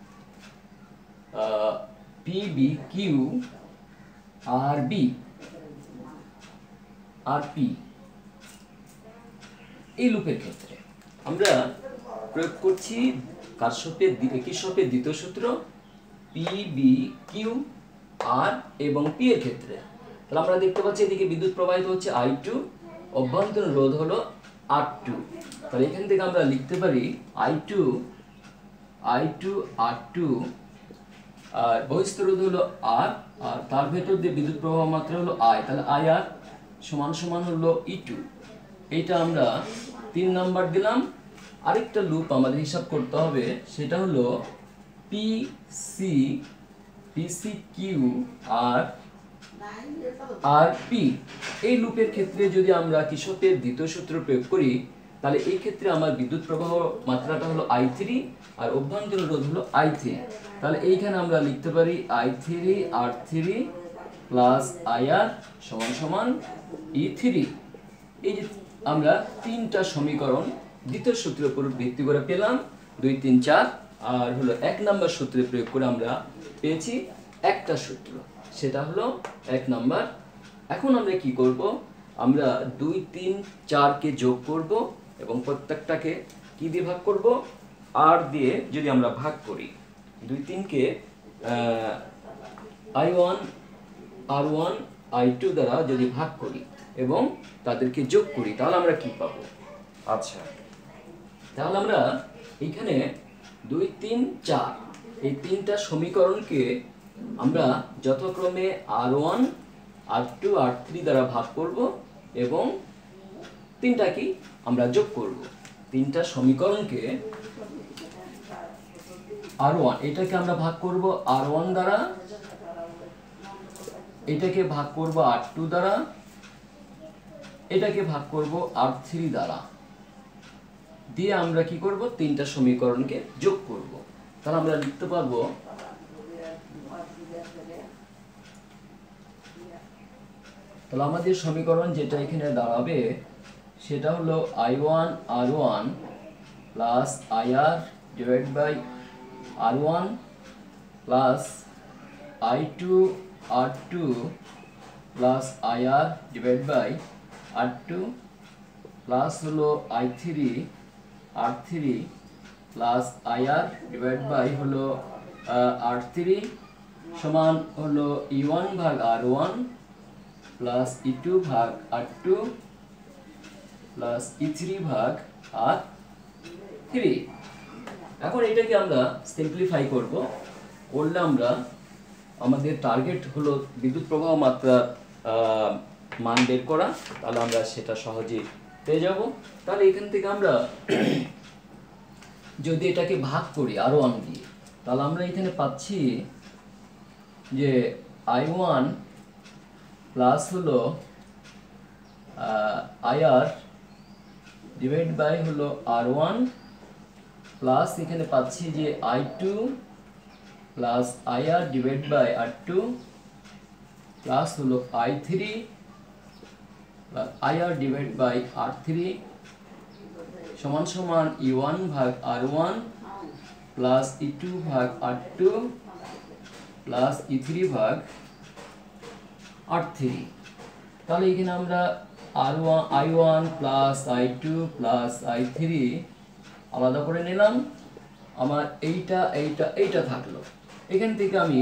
P B Q R B R P এই লুপের ক্ষেত্রে আমরা প্রয়োগ করছি কারশফের কিসপের দ্বিতীয় সূত্র পি বি কিউ আর এবং পি এর ক্ষেত্রে। তাহলে আমরা দেখতে পাচ্ছি এদিকে বিদ্যুৎ প্রবাহিত হচ্ছে আই টু, অভ্যন্তরীণ রোধ হলো আর টু। তাহলে এখান থেকে আমরা লিখতে পারি I two I two R two R বহিস্থ রোধ হলো আর, আর তার ভেতর দিয়ে বিদ্যুৎ প্রবাহ মাত্রা হলো আই, তাহলে আই আর সমান সমান হলো ই টু। এইটা আমরা তিন নাম্বার দিলাম। আরেকটা লুপ আমাদের হিসাব করতে হবে, সেটা হলো P C P C Q R R P এই লুপের ক্ষেত্রে যদি আমরা কিসপের দ্বিতীয় সূত্র প্রয়োগ করি তাহলে এই ক্ষেত্রে আমার বিদ্যুৎ প্রবাহ মাত্রাটা হলো আই থ্রি আর অভ্যন্তরীণ রোধ হলো আই থ্রি। তাহলে এইখানে আমরা লিখতে পারি I three R three plus I R সমান সমান ই থ্রি। এই যে আমরা তিনটা সমীকরণ দ্বিতীয় সূত্রের উপর ভিত্তি করে পেলাম দুই তিন চার, আর হলো এক নাম্বার সূত্রে প্রয়োগ করে আমরা পেয়েছি একটা সূত্র, সেটা হলো এক নাম্বার। এখন আমরা কি করব, আমরা দুই তিন চারকে যোগ করব এবং প্রত্যেকটাকে কি দিয়ে ভাগ করব, আর দিয়ে যদি আমরা ভাগ করি দুই তিনকে I one R one I two দ্বারা যদি ভাগ করি এবং তাদেরকে যোগ করি তাহলে আমরা কি পাবো। আচ্ছা, তাহলে আমরা এইখানে দুই তিন চার এই তিনটা সমীকরণকে আমরা যথাক্রমে R one R two R three দ্বারা ভাগ করব এবং তিনটা কি আমরা যোগ করব। তিনটা সমীকরণকে আর ওয়ান এটাকে আমরা ভাগ করব আর ওয়ান দ্বারা, এটাকে ভাগ করব আর টু দ্বারা, এটাকে ভাগ করব আর থ্রি দ্বারা, দিয়ে আমরা কি করব তিনটা সমীকরণকে যোগ করব। তাহলে আমরা লিখতে পারবো তাহলে আমাদের সমীকরণ যেটা এখানে দাঁড়াবে সেটা হলো I one R one plus I R divide by R one plus I two R two plus I R divide by R two plus হলো I three R three plus I R divide by হলো R three সমান হলো E one ভাগ R one plus E two ভাগ R two plus E three ভাগ R three. এখন এটাকে আমরা সিম্পলিফাই করব, করলে আমরা আমাদের টার্গেট হলো বিদ্যুৎ প্রবাহ মাত্রা মান বের করা, তাহলে আমরা সেটা সহজেই পেয়ে যাব। তাহলে এখান থেকে আমরা যদি এটাকে ভাগ করি আর ওয়ান দিয়ে তাহলে আমরা এখানে পাচ্ছি যে আই ওয়ান প্লাস হলো আই আর ডিভাইড বাই হলো আর ওয়ান প্লাস এখানে পাচ্ছি যে I two plus I R divide by R two plus হলো I three I R divide by R three সমান সমান ই ওয়ান ভাগ R one plus E two ভাগ R two plus E three ভাগ R three. তাহলে এখানে আমরা R one I one plus I two plus I three আলাদা করে নিলাম। আমার এইটা এইটা এইটা থাকলো। এখান থেকে আমি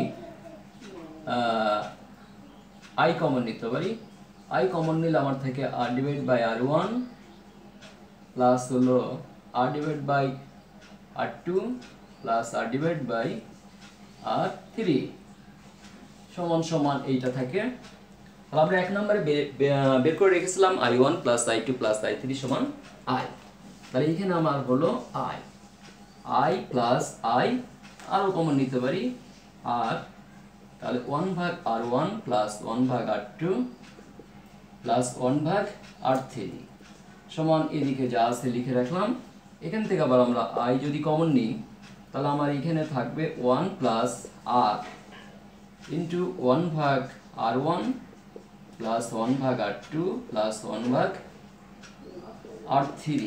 আই কমন নিতে পারি। আই কমন নিলে আমার থেকে R divide by R one plus হলো R divide by R two plus R divide by R three সমান সমান এইটা থাকে। তাহলে আমরা এক নম্বরে বের করে রেখেছিলাম I one plus I two plus I three সমান আই। তাহলে এখানে আমার হলো আই আই প্লাস আই আরও কমন নিতে পারি আর, তাহলে ওয়ান ভাগ আর ওয়ান প্লাস ওয়ান ভাগ আর টু প্লাস ওয়ান ভাগ আর থ্রি সমান এদিকে যা আছে লিখে রাখলাম। এখান থেকে আবার আমরা আই যদি কমন নিই তাহলে আমার এখানে থাকবে one plus R into one ভাগ আর ওয়ান প্লাস ওয়ান ভাগ আর টু প্লাস ওয়ান ভাগ আর থ্রি।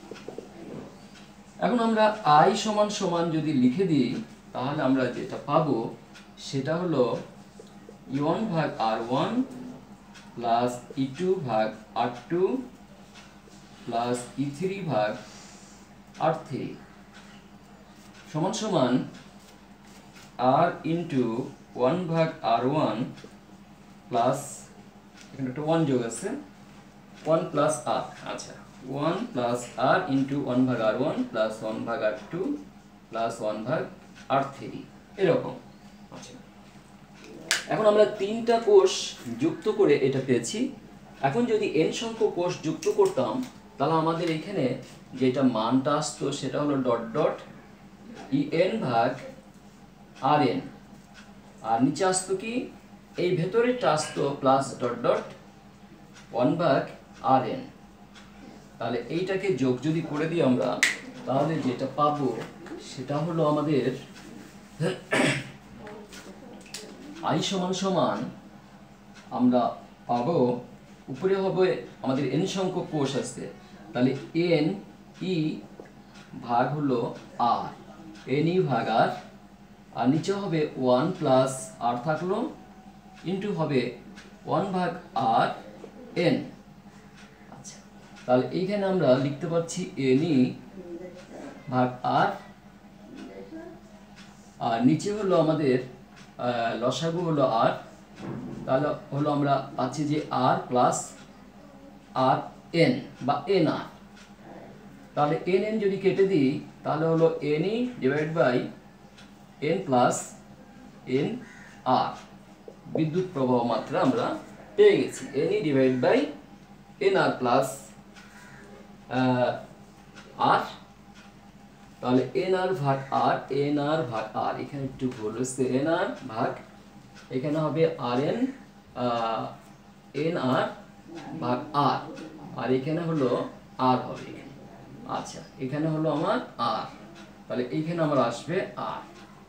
এখন আমরা আই সমান সমান যদি লিখে দিই তাহলে আমরা যেটা পাবো সেটা হলো ই ওয়ান ভাগ R one plus E two ভাগ R two plus E three ভাগ আর থ্রি সমান সমান আর ইন্টু ওয়ান ভাগ আর ওয়ান প্লাস, এখানে একটা ওয়ান যোগ আছে, ওয়ান প্লাস আর, আচ্ছা one plus R into one ভাগ আর ওয়ান প্লাস ওয়ান ভাগ আর টু প্লাস ওয়ান ভাগ আর থ্রি এরকম। আচ্ছা এখন আমরা তিনটা কোষ যুক্ত করে এটা পেয়েছি। এখন যদি এন সংখ্যক কোষ যুক্ত করতাম তাহলে আমাদের এখানে যেটা মানটা আসতো সেটা হলো ডট ডট ই এন ভাগ আর এন, আর নিচে আসতো কি এই ভেতরেরটা আসতো প্লাস ডট ডট ওয়ান ভাগ আর এন। তাহলে এইটাকে যোগ যদি করে দিই আমরা তাহলে যেটা পাবো সেটা হলো আমাদের আই সমান সমান আমরা পাবো উপরে হবে আমাদের এন সংখ্যক কোষ আছে, তাহলে এন ই ভাগ হলো আর, এন ই ভাগ আর, আর নিচে হবে ওয়ান প্লাস আর থাকলো ইন্টু হবে ওয়ান ভাগ আর এন। আচ্ছা তাহলে এইখানে আমরা লিখতে পারছি এন ই ভাগ আর, আর নিচে হলো আমাদের লসাগু হলো আর, তাহলে হলো আমরা পাচ্ছি যে আর প্লাস আর এন বা এন আর। তাহলে এন এন যদি কেটে দিই তাহলে হলো N E divide by N plus N R, বিদ্যুৎ প্রবাহ মাত্রা আমরা পেয়ে গেছি N E divide by N R plus R. তাহলে এন আর ভাগ আর, এন আর ভাগ আর, এখানে একটু ভুল হচ্ছে, এন আর ভাগ এখানে হবে আর এন এন আর ভাগ আর, আর এখানে হলো আর হবে এখানে। আচ্ছা এখানে হলো আমার আর, তাহলে এইখানে আমার আসবে আর।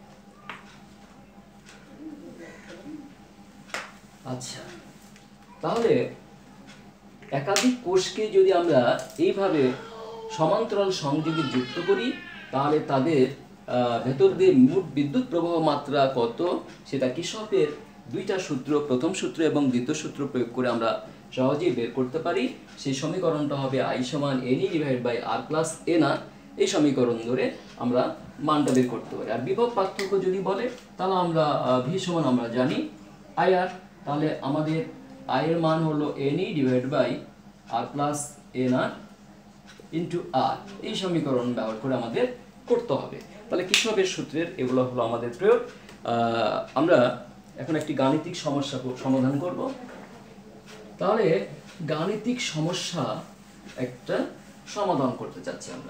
আচ্ছা তাহলে একাধিক কোষকে যদি আমরা এইভাবে সমান্তরাল সংযোগে যুক্ত করি তাহলে তাদের ভেতর দিয়ে মোট বিদ্যুৎ প্রবাহ মাত্রা কত সেটা কির্চফের দুইটা সূত্র, প্রথম সূত্র এবং দ্বিতীয় সূত্র প্রয়োগ করে আমরা সহজেই বের করতে পারি। সেই সমীকরণটা হবে আই সমান N E divide by R plus N R. এই সমীকরণ ধরে আমরা মানটা বের করতে পারি। আর বিভব পার্থক্য যদি বলে তাহলে আমরা ভি সমান আমরা জানি আই আর, তাহলে আমাদের আই এর মান হলো N E divide by R plus N R into R. এই সমীকরণ ব্যবহার করে আমাদের করতে হবে। তাহলে কির্চফের সূত্রের এগুলো হলো আমাদের প্রয়োগ। আমরা এখন একটি গাণিতিক সমস্যা সমাধান করব। তাহলে গাণিতিক সমস্যা একটা সমাধান করতে চাচ্ছি আমরা।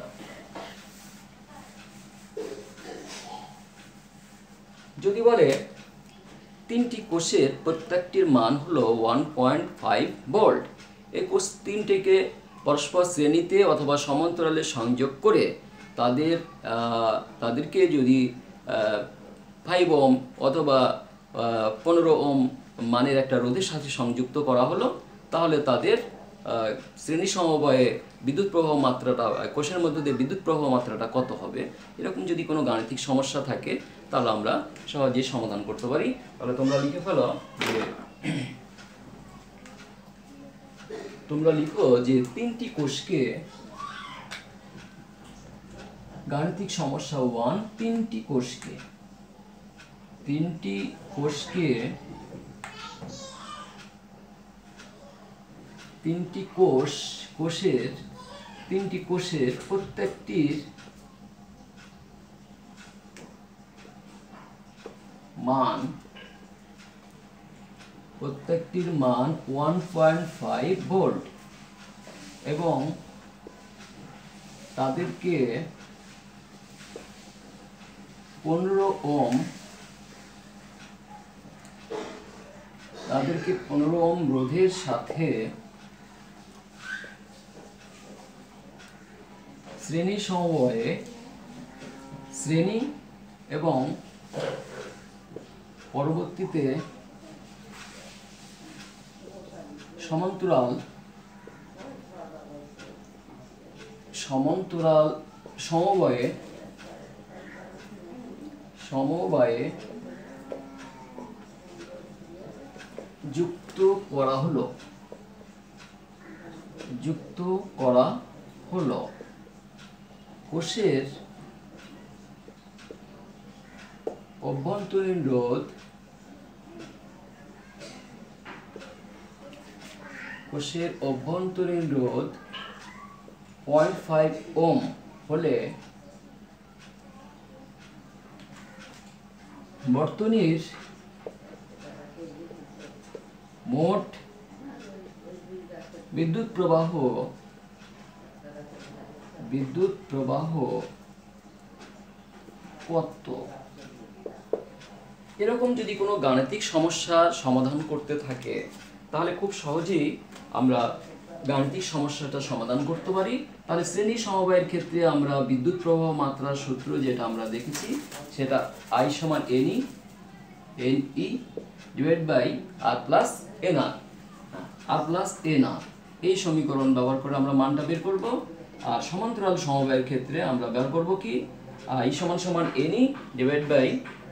যদি বলে তিনটি কোষের প্রত্যেকটির মান হলো ওয়ান পয়েন্ট ফাইভ ভোল্ট, এই কোষ তিনটিকে পরস্পর শ্রেণীতে অথবা সমান্তরালে সংযোগ করে তাদের তাদেরকে যদি ফাইভ ওম অথবা পনেরো ওম মানের একটা রোধের সাথে সংযুক্ত করা হলো তাহলে তাদের শ্রেণী সমবায়ে বিদ্যুৎ প্রবাহ মাত্রাটা, কোষের মধ্যে দিয়ে বিদ্যুৎ প্রবাহ মাত্রাটা কত হবে, এরকম যদি কোনো গাণিতিক সমস্যা থাকে তাহলে আমরা সহজেই সমাধান করতে পারি। তাহলে তোমরা লিখে ফেলো যে তোমরা লিখো যে তিনটি কোষকে, গাণিতিক সমস্যা ওয়ান, তিনটি কোষকে তিনটি কোষকে তিনটি কোষ কোষের তিনটি কোষের প্রত্যেকটির মান প্রত্যেকটির মান ওয়ান পয়েন্ট ফাইভ ভোল্ট এবং তাদেরকে পনেরো ওম তাদেরকে পনেরো ওম রোধের সাথে শ্রেণী সমবায়ে শ্রেণী এবং পরবর্তীতে সমান্তরাল সমান্তরাল সমবায়ে সমবায়ে যুক্ত করা হলো যুক্ত করা হলো কোষের অভ্যন্তরীণ রোধ কোষের অভ্যন্তরীণ রোধ পয়েন্ট ফাইভ ওম হলে বর্তনীর মোট বিদ্যুৎ প্রবাহ বিদ্যুৎ প্রবাহ কত? এরকম যদি কোনো গাণিতিক সমস্যা সমাধান করতে থাকে তাহলে খুব সহজেই আমরা গাণিতিক সমস্যাটা সমাধান করতে পারি। তাহলে শ্রেণী সমবায়ের ক্ষেত্রে আমরা বিদ্যুৎ প্রবাহ মাত্রার সূত্র যেটা আমরা দেখেছি সেটা আই সমান N E N E divide by R plus N R R plus N R এই সমীকরণ ব্যবহার করে আমরা মানটা বের করব। আর সমান্তরাল সমবায়ের ক্ষেত্রে আমরা ব্যবহার করব কি আই সমান সমান N E divide by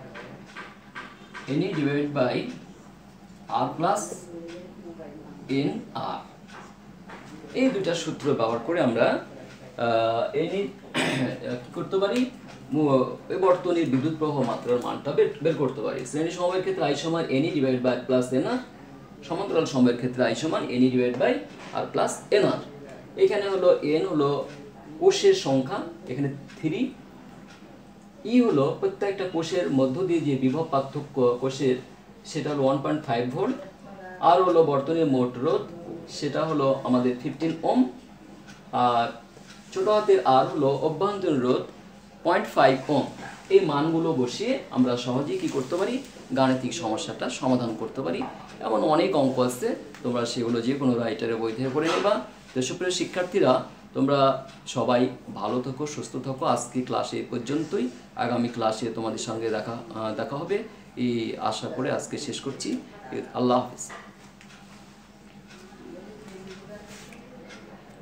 N E divide by R plus N R. এই দুইটা সূত্র ব্যবহার করে আমরা এন ই কি করতে পারি বর্তনীর বিদ্যুৎ প্রবাহ মাত্রার মানটা বের করতে পারি। শ্রেণী সমবায়ের ক্ষেত্রে আই সমান N E divide by plus N R, সমান্তরাল সমবায়ের ক্ষেত্রে আই সমান N E divide by R plus N R. এখানে হলো এন হলো কোষের সংখ্যা, এখানে থ্রি। ই হলো প্রত্যেকটা কোষের মধ্য দিয়ে যে বিভব পার্থক্য কোষের সেটা হলো ওয়ান পয়েন্ট ফাইভ ভোল্ট। আর হলো বর্তনীর মোট রোধ, সেটা হলো আমাদের ফিফটিন ওম। আর ছোট হাতের আর হলো অভ্যন্তরীণ রোধ পয়েন্ট ফাইভ ওম। এই মানগুলো বসিয়ে আমরা সহজেই কি করতে পারি গাণিতিক সমস্যাটা সমাধান করতে পারি। এমন অনেক অঙ্ক আছে, তোমরা সেগুলো যে কোনো রাইটারের বই থেকে পড়ে নেবা। তো সুপ্রিয় শিক্ষার্থীরা, তোমরা সবাই ভালো থাকো, সুস্থ থাকো। আজকে ক্লাসে এই পর্যন্তই, আগামী ক্লাসে তোমাদের সঙ্গে দেখা দেখা হবে এই আশা করে আজকে শেষ করছি। আল্লাহ হাফেজ।